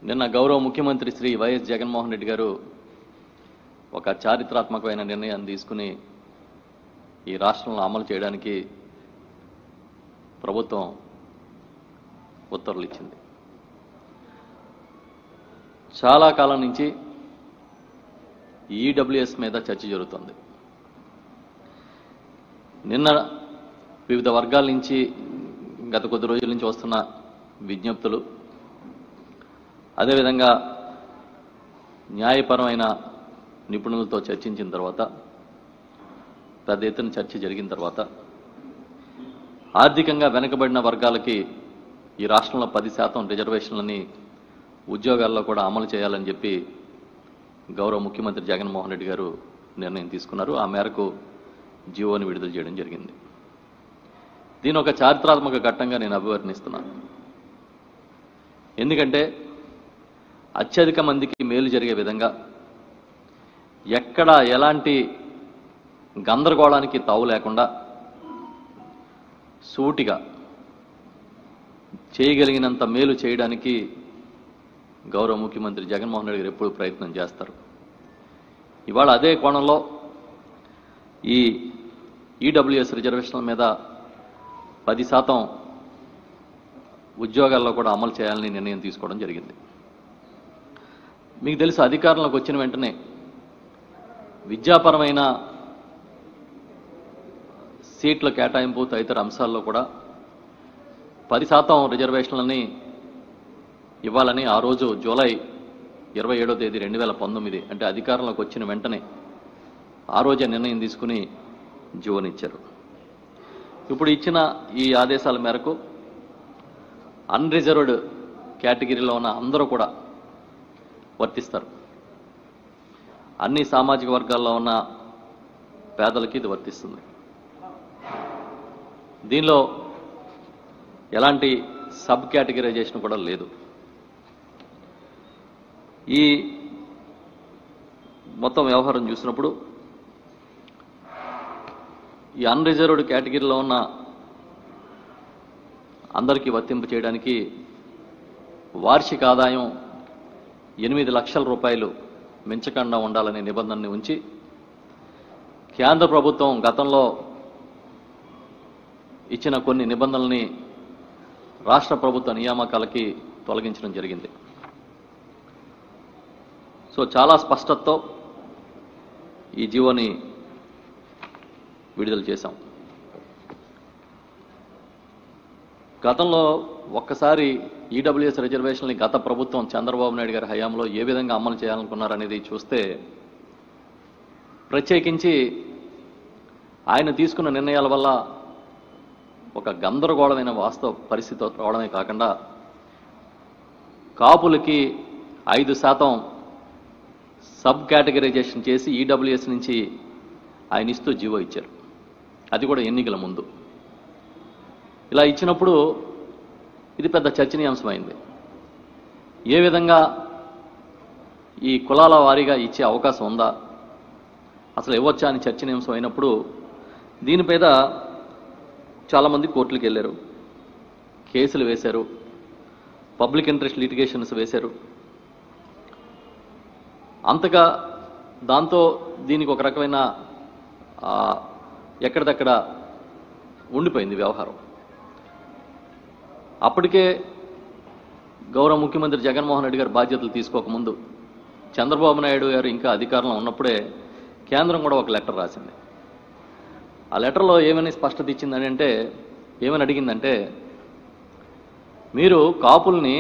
నిన్న గౌరవ ముఖ్యమంత్రి శ్రీ వైఎస్ జగన్మోహన్ రెడ్డి గారు ఒక చారిత్రాత్మకమైన నిర్ణయాన్ని తీసుకుని ఈ రాష్ట్రంలో అమలు చేయడానికి ప్రభుత్వం ఉత్తర్వులు ఇచ్చింది. చాలా కాలం నుంచి EWS మీద చర్చ జరుగుతోంది. నిన్న వివిధ వర్గాల నుంచి గత కొద్ది రోజుల నుంచి వస్తున్న విజ్ఞప్తులు, అదేవిధంగా న్యాయపరమైన నిపుణులతో చర్చించిన తర్వాత, పెద్ద ఎత్తున చర్చ జరిగిన తర్వాత ఆర్థికంగా వెనుకబడిన వర్గాలకి ఈ రాష్ట్రంలో 10% రిజర్వేషన్లని ఉద్యోగాల్లో కూడా అమలు చేయాలని చెప్పి గౌరవ ముఖ్యమంత్రి జగన్మోహన్ రెడ్డి గారు నిర్ణయం తీసుకున్నారు. ఆ మేరకు జీవోని విడుదల చేయడం జరిగింది. దీని ఒక చారిత్రాత్మక ఘట్టంగా నేను అభివర్ణిస్తున్నాను. ఎందుకంటే అత్యధిక మందికి మేలు జరిగే విధంగా, ఎక్కడ ఎలాంటి గందరగోళానికి తావు లేకుండా సూటిగా చేయగలిగినంత మేలు చేయడానికి గౌరవ ముఖ్యమంత్రి జగన్మోహన్ రెడ్డి గారు ఎప్పుడూ ప్రయత్నం చేస్తారు. ఇవాళ అదే కోణంలో ఈ EWS రిజర్వేషన్ల మీద 10% ఉద్యోగాల్లో కూడా అమలు చేయాలని నిర్ణయం తీసుకోవడం జరిగింది. మీకు తెలుసు, అధికారంలోకి వచ్చిన వెంటనే విద్యాపరమైన సీట్ల కేటాయింపు తదితర అంశాల్లో కూడా 10% రిజర్వేషన్లని ఇవ్వాలని ఆ రోజు జూలై 27వ తేదీ 2019 అంటే అధికారంలోకి వచ్చిన వెంటనే ఆ రోజే నిర్ణయం తీసుకుని జీవోనిచ్చారు. ఇప్పుడు ఇచ్చిన ఈ ఆదేశాల మేరకు అన్రిజర్వ్డ్ కేటగిరీలో ఉన్న అందరూ కూడా వర్తిస్తారు. అన్ని సామాజిక వర్గాల్లో ఉన్న పేదలకి ఇది వర్తిస్తుంది. దీనిలో ఎలాంటి సబ్ కేటగిరైజేషన్ కూడా లేదు. ఈ మొత్తం వ్యవహారం చూసినప్పుడు ఈ అన్రిజర్వ్డ్ కేటగిరీలో ఉన్న అందరికీ వర్తింపు చేయడానికి వార్షిక ఆదాయం 8 లక్షల రూపాయలు మించకుండా ఉండాలనే నిబంధనని ఉంచి, కేంద్ర ప్రభుత్వం గతంలో ఇచ్చిన కొన్ని నిబంధనల్ని రాష్ట్ర ప్రభుత్వ నియామకాలకి తొలగించడం జరిగింది. సో చాలా స్పష్టతతో ఈ జీవోని విడుదల చేశాం. గతంలో ఒక్కసారి EWS రిజర్వేషన్లని గత ప్రభుత్వం చంద్రబాబు నాయుడు గారి హయాంలో ఏ విధంగా అమలు చేయాలనుకున్నారనేది చూస్తే, ప్రత్యేకించి ఆయన తీసుకున్న నిర్ణయాల వల్ల ఒక గందరగోళమైన వాస్తవ పరిస్థితి రావడమే కాకుండా, కాపులకి 5% సబ్ కేటగరైజేషన్ చేసి EWS నుంచి ఆయన ఇస్తూ జీవో ఇచ్చారు. అది కూడా ఎన్నికల ముందు. ఇలా ఇచ్చినప్పుడు ఇది పెద్ద చర్చనీయాంశమైంది. ఏ విధంగా ఈ కులాల వారీగా ఇచ్చే అవకాశం ఉందా, అసలు ఇవ్వచ్చా అని చర్చనీయాంశం అయినప్పుడు దీని మీద చాలామంది కోర్టులకు వెళ్ళారు, కేసులు వేశారు, పబ్లిక్ ఇంట్రెస్ట్ లిటిగేషన్స్ వేశారు. అంతగా దాంతో దీనికి ఒక రకమైన ఎక్కడిదక్కడ ఉండిపోయింది వ్యవహారం. అప్పటికే గౌరవ ముఖ్యమంత్రి జగన్మోహన్ రెడ్డి గారు బాధ్యతలు తీసుకోకముందు, చంద్రబాబు నాయుడు గారు ఇంకా అధికారంలో ఉన్నప్పుడే కేంద్రం కూడా ఒక లెటర్ రాసింది. ఆ లెటర్లో ఏమని స్పష్టత ఇచ్చిందని అంటే, ఏమని అడిగిందంటే, మీరు కాపుల్ని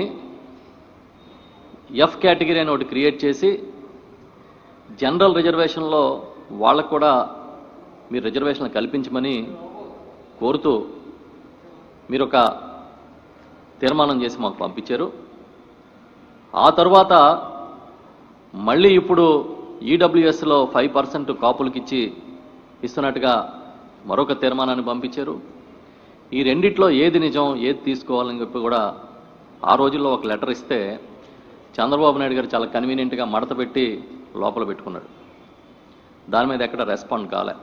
F కేటగిరీ అని ఒకటి క్రియేట్ చేసి జనరల్ రిజర్వేషన్లో వాళ్ళకు కూడా మీరు రిజర్వేషన్ కల్పించమని కోరుతూ మీరు ఒక తీర్మానం చేసి మాకు పంపించారు. ఆ తర్వాత మళ్ళీ ఇప్పుడు EWSలో 5% కాపులకి ఇస్తున్నట్టుగా మరొక తీర్మానాన్ని పంపించారు. ఈ రెండిట్లో ఏది నిజం, ఏది తీసుకోవాలని చెప్పి కూడా ఆ రోజుల్లో ఒక లెటర్ ఇస్తే చంద్రబాబు నాయుడు గారు చాలా కన్వీనియంట్గా మడత పెట్టి లోపల పెట్టుకున్నాడు. దాని మీద ఎక్కడ రెస్పాండ్ కాలే.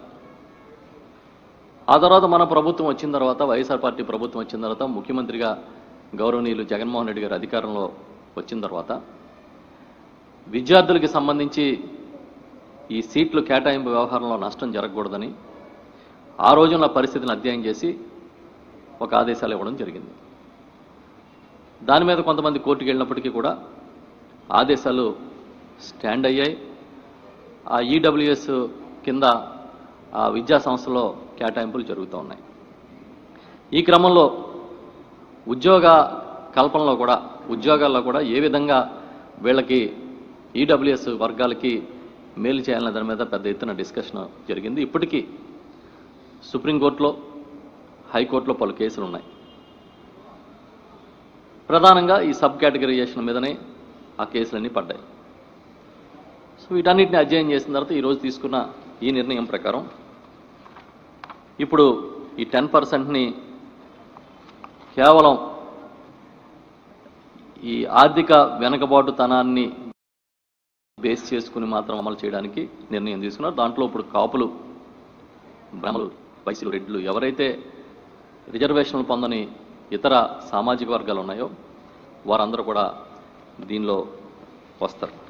ఆ తర్వాత మన ప్రభుత్వం వచ్చిన తర్వాత, వైఎస్ఆర్ పార్టీ ప్రభుత్వం వచ్చిన తర్వాత ముఖ్యమంత్రిగా గౌరవనీయులు జగన్మోహన్ రెడ్డి గారు అధికారంలో వచ్చిన తర్వాత విద్యార్థులకి సంబంధించి ఈ సీట్లు కేటాయింపు వ్యవహారంలో నష్టం జరగకూడదని ఆ రోజున పరిస్థితిని అధ్యయనం చేసి ఒక ఆదేశాలు ఇవ్వడం జరిగింది. దాని మీద కొంతమంది కోర్టుకు వెళ్ళినప్పటికీ కూడా ఆదేశాలు స్టాండ్ అయ్యాయి. ఆ ఈడబ్ల్యూఎస్ కింద ఆ విద్యా సంస్థలో కేటాయింపులు జరుగుతూ ఉన్నాయి. ఈ క్రమంలో ఉద్యోగ కల్పనలో కూడా ఉద్యోగాల్లో కూడా ఏ విధంగా వీళ్ళకి ఈడబ్ల్యూఎస్ వర్గాలకి మేలు చేయాలనే దాని మీద పెద్ద ఎత్తున డిస్కషన్ జరిగింది. ఇప్పటికీ సుప్రీంకోర్టులో హైకోర్టులో పలు కేసులు ఉన్నాయి. ప్రధానంగా ఈ సబ్ కేటగిరైజేషన్ మీదనే ఆ కేసులన్నీ పడ్డాయి. సో వీటన్నిటిని అధ్యయనం చేసిన తర్వాత ఈరోజు తీసుకున్న ఈ నిర్ణయం ప్రకారం ఇప్పుడు ఈ 10%ని కేవలం ఈ ఆర్థిక వెనకబాటుతనాన్ని బేస్ చేసుకుని మాత్రం అమలు చేయడానికి నిర్ణయం తీసుకున్నారు. దాంట్లో ఇప్పుడు కాపులు, బ్రాహ్మణులు, వైశ్యులు, రెడ్లు ఎవరైతే రిజర్వేషన్లు పొందని ఇతర సామాజిక వర్గాలు ఉన్నాయో వారందరూ కూడా దీనిలో వస్తారు.